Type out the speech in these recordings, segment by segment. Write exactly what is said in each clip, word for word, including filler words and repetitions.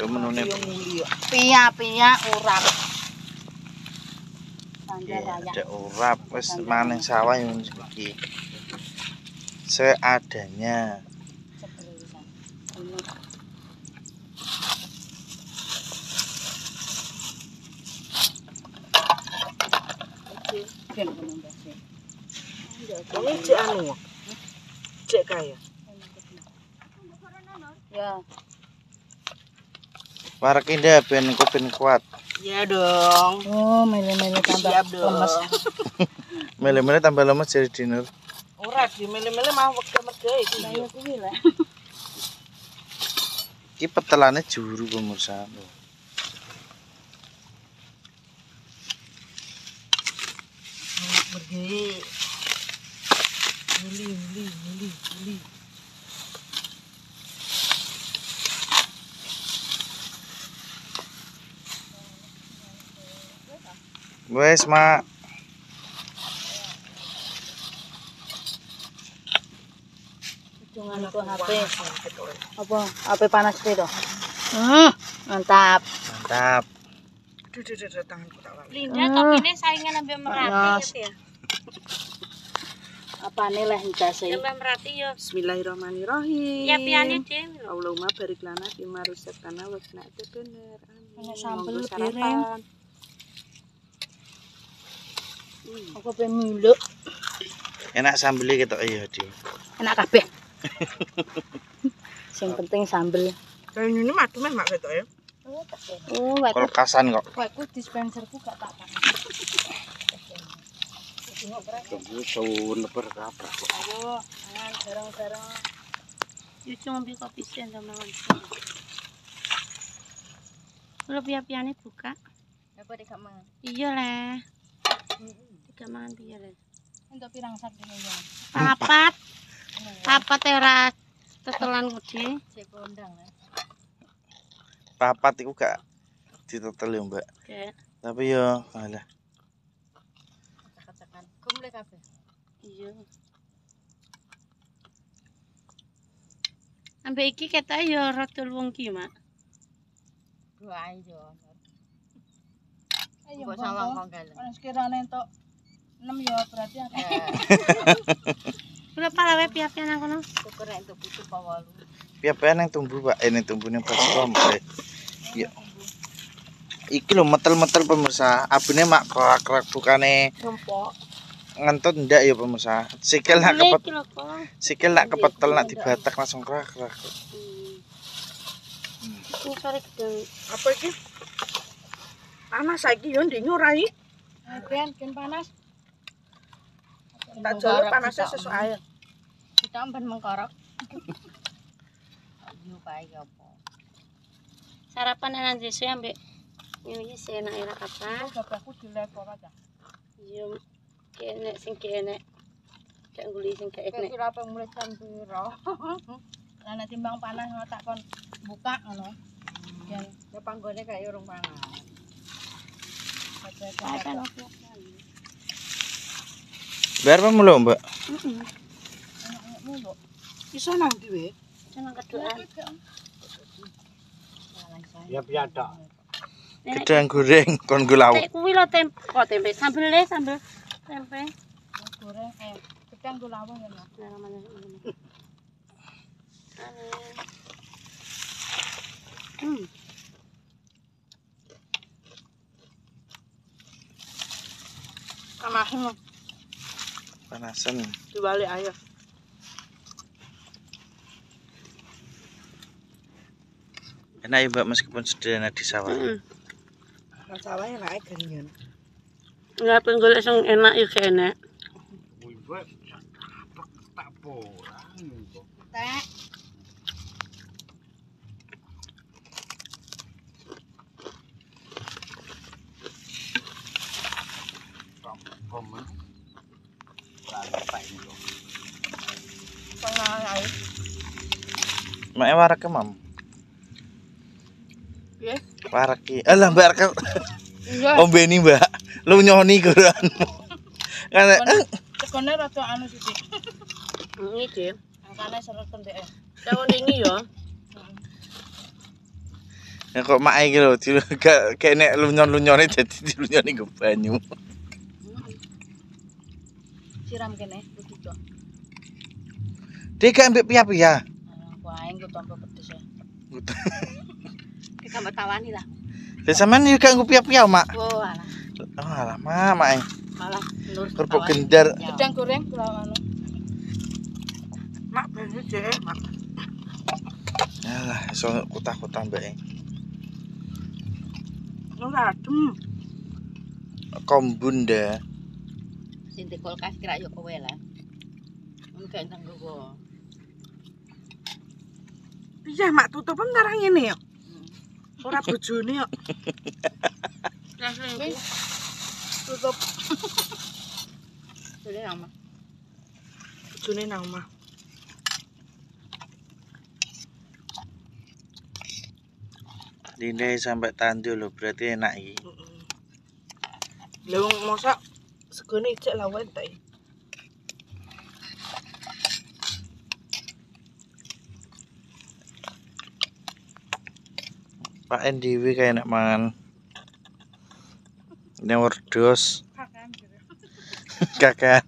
Ke menune. Pia-pia urap. Iya, ada urap wis maning sawah yang iki. Seadanya. Ini cek anu. Cek kaya. Ya. Warak indah ben kupin kuat. Ya dong. Oh, mele-mele tambah lemes. Mele-mele tambah lemes jadi dinner. Ora di mele-mele mau wege-wege iki. Saya kuwi lah. Iki petelane juru pemirsa. Berge. Mili, mili, mili, mili. Wes, Mak. Jangan itu H P. Apa? H P panas itu. Hmm, mantap. Mantap. Duh, duh, duh, duh, tanganku tak lali. Linda topine saingan ambil merati ya. Apa nih lah dikasih? Ambil merati yo. Bismillahirrahmanirrahim. Ya piane dhewe. Allahumma barik lana fima rusakana wa qina adzabannar. Amin. Ini sambel Monggo piring. sarapan. Aku pengen muluk. Enak sambelnya gitu iya, Di. Enak kabeh. Yang penting sambel. Kayak ini madu meh mak ketok ya. Oh, wae Kulkasan kok. ku dispenserku gak tak tak. Tunggu sawun lebar kabeh kok. Ayo, mangan bareng-bareng. Yo cuma ambil kopi sen sama Kalau piye-piyane buka. Apa dik mangan? Iya lah. Tiga mangan piye lah. Untuk pirang sak dene ya. Papat. Papat ora tetelan gede. Sik kondang lah. Papat iku gak ditetel ya, Mbak. Oke. Tapi yo alah. Cek-cekan. Kumle kabeh. Iya. Ambek iki ketok yo rada luwung ki, Mak. Dua ayo. Ayo Kok sawang sawang kok galeng. Wis kirane entuk enam ya berarti akeh. Berapa lawe piye-piye nang kono? Syukur nek entuk pitu apa wolu. Piye-piye nang tumbuh, Pak. Eh, nang tumbuh ning baskom. Eh. Yo. Iki lho metel-metel pemirsa. Abine mak kerak-kerak bukane Rompok. ngentut ndak ya pemirsa. Sikil nak Ini kepet. iki lho, Kong. Sikil nak kepetel nak dibatak langsung kerak-kerak. Ini sore gede. Apa iki? Panas saiki yo ndek nyurai. Gen gen panas. Tak jolo panasnya sesuk air. Kita ben mengkorok. Ayo bae apa. Sarapan nang desa ambek ini sih enak era apa? Gabahku dilebok aja. Iya, kene sing kene. Cak nguli sing kene. Kayak kira apa mulai jam piro. Lah nek timbang panas ngono tak kon buka ngono. Gen ya panggone kayak urung panas. Ada lho. Biar apa mulu, Mbak? Heeh. Mulu. Iso nang ndi we? Seneng keduaan. Ya piada. Gedang goreng kon go lauk. Nek kuwi lho tempe, kok tempe sambel le sambel tempe. Goreng eh gedang go lawang ya. Nah, mana ini. Ane. Hmm. Panasan Panasan. dibalik ayo. Enak ya, Mbak, meskipun sederhana di sawah. Heeh. Sawahnya naik geringan. Enggak penggolek sing enak ya enak. Wih, Mbak, tak porang kok. Tek. Komen. Tak ini loh. Tengah air. Mak warak ke, Mam. Piye? Warak ki. Alah, Mbak Arka. Iya. Ombeni, Mbak. Lu nyoni goran. Kan Tekone rada anu sithik. Ini deh. Angkane seret ndek. Daun ini ya. Ya kok mak iki lho, di gak kayak nek lunyon-lunyone dadi dilunyoni nggo banyu. Siram kene begitu. Dia gak ambek pia-pia. Wah, engko tambah pedes ya. Ditambah tawani lah. Lah sampean yo gak nggo pia-pia, Mak. Oh, alah. Oh, alah, Mak, Mak. Malah nur Kerupuk gendar. Gedang goreng kula anu. Mak banyu deh, mak. Alah, iso kutah-kutah mbake. Ora adem. Kombun dah. Sing di kulkas kira yo kowe lah. Mun gak nang gowo. Piye mak tutup entar ngene yo. Ora bojone yo. Tutup. Sudah lama. Bojone nang omah. Lindai sampai tandu loh, berarti enak iki. Heeh. Lah wong masak segone ijek lawan ta. Pak Endiwi kayak enak mangan. Ini werdos. Kakan.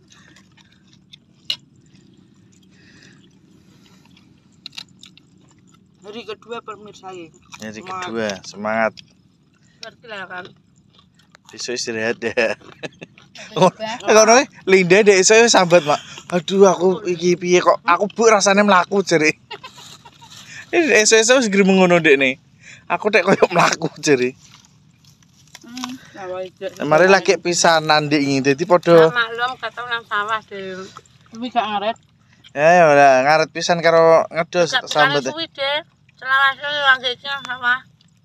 Hari kedua pemirsa ya. Jadi kedua, semangat. Ngerti lah kan. Besok istirahat ya. Oh, kalau Linda dek saya sambat mak. Aduh aku iki piye kok aku bu rasanya melaku jere. Ini esok-esok segera mengono dek nih. Aku dek koyok melaku jere. Mari lagi pisanan dek ini, jadi podo. Maklum kata nang sawah deh. Kuwi gak ngaret. Ya ya udah ngaret pisan karo ngedos sambat. Kuwi deh. Selawase lagi iki nang sawah.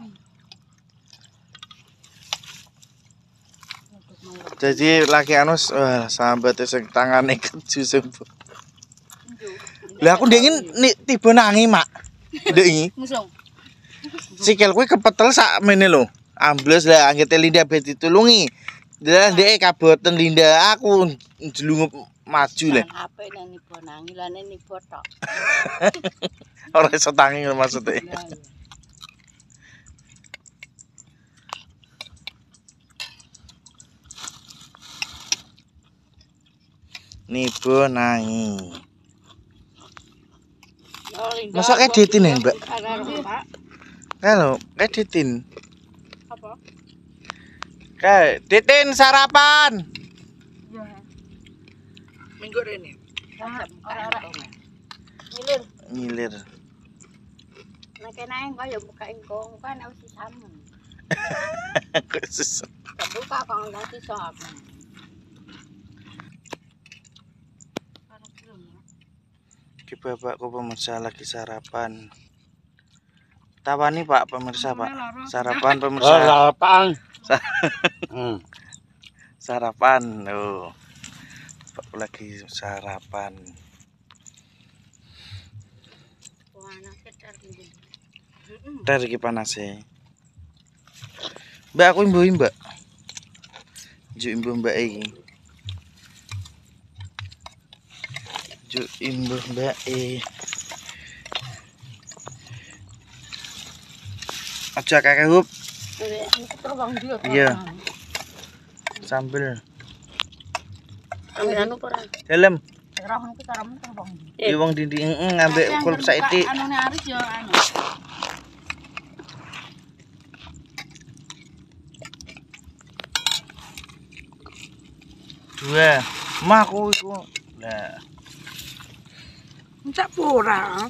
Jadi laki anus wah sambat sing tangane keju sembuh. Lah aku dingin nih tiba nangi mak. Ndek iki. Musung. Sikil kuwi kepetel sak mene lho. Ambles lah anggete Linda bet ditulungi. Lah ndek kaboten Linda aku njlungup maju lah. Apik nang nibo nangi lane nibo tok. Ora iso tangi maksudnya. Nibo nangi. Masa editin ya, Mbak? Halo, editin. Apa? Kayak Titin sarapan. Minggu rene. Ora-ora. Ngilir. Ngilir. Nek kene kaya buka engko, kan wis disamen. Khusus. Buka kok nganti sop. Ki bapakku pemirsa lagi sarapan. Tawani Pak pemirsa Pak. Sarapan pemirsa. Sarapan. Hmm. Sarapan. Oh. Bapakku lagi sarapan. Ntar iki panase. Mbak aku imbu Mbak. Juk imbu Mbak iki. Juk imbu Mbak e. Aja kakek hub. Iya. Sambil. Ambil anu ora. Dalam. Roh niku karamu terbang. Iya wong dindi heeh ngambek kulp saiki. Anune Aris ya anu. Dua. Mah aku iku. Lah. Encak ora.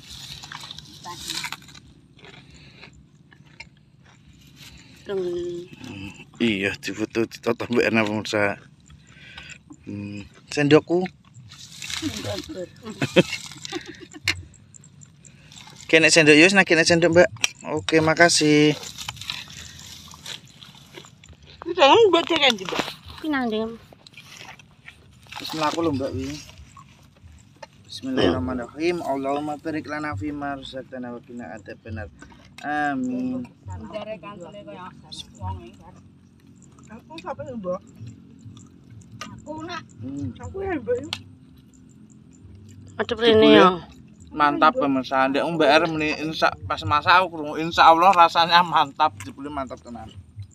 Iya, difoto ditoto mbek ana pemirsa. Hmm, sendokku. Kene sendok yus, nak kene sendok Mbak. Oke, makasih. Jangan baca kan juga. Pinang ding. Bismillah aku lho Mbak wi. Bismillahirrahmanirrahim. Allahumma barik lana fi ma razaqtana wa qina adzabannar. Amin. Jare kantele kaya wong iki. Aku sampe mbok. Aku nak Hmm. Aku ya mbok. Ada rene ya. Mantap pemirsa. Ndek Mbak R meni insya pas masak aku krungu insya Allah rasanya mantap, jebule mantap tenan.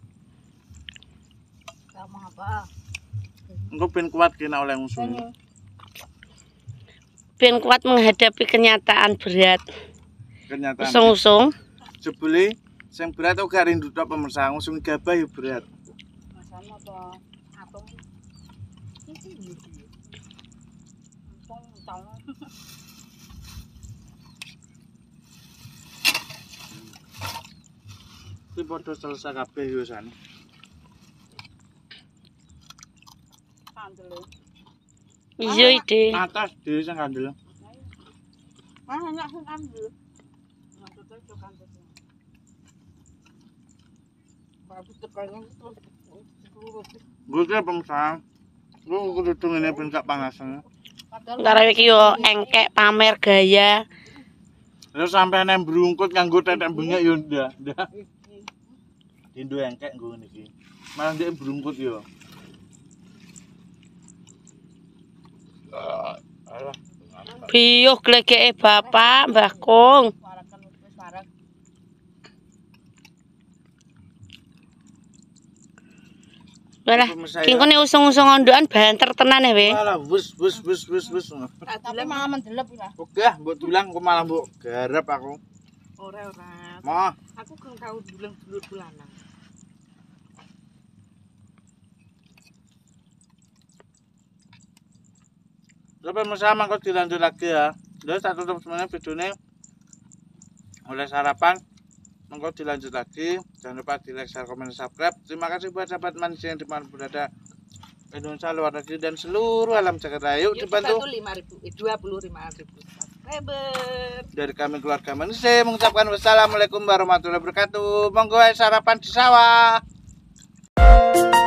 Gak mau apa. Engko ben kuat kena oleh musuh. Ben kuat menghadapi kenyataan berat. Kenyataan. Usung-usung. Jebule sing berat kok gak rindu tok pemirsa, ngusung gabah ya berat. Masalah apa? Apung. Apung tong. Iki padha selesai kabeh yo san. Kandel. Iya ide. Atas dhewe sing kandel. Ah, enak sing kandel. Maksudnya itu kandel. Baru tekannya terus. Gue ki pemirsa. Gue kudu ngene ben gak panasan. Karo iki yo engkek pamer gaya. Terus sampai nang brungkut nganggo tetek bengek yo ndak, ndak. Dindo engkek nggo ngene iki. Malah ndek brungkut yo. Alah. Piyuh glegeke bapak Mbah Kung. Warakan wis warak. Walah, kingkone usung-usung ondokan banter tenan ya, we. Alah wis wis wis wis wis. Tapi malah mendelep lah. Oke, mbok tulang kok malah mbok garap aku. Ora ora. Mah, Aku kan tau dulang dulur bulanan. sampai bersama kok dilanjut lagi ya. Udah saya tutup semuanya videonya. Oleh sarapan. Monggo dilanjut lagi. Jangan lupa di like, share, komen, subscribe. Terima kasih buat sahabat manusia yang dimana berada Indonesia, luar negeri dan seluruh alam jagat raya. Yuk dibantu lima ribu, dua puluh lima ribu subscriber. dari kami keluarga manusia mengucapkan wassalamualaikum warahmatullahi wabarakatuh. Monggo sarapan di sawah.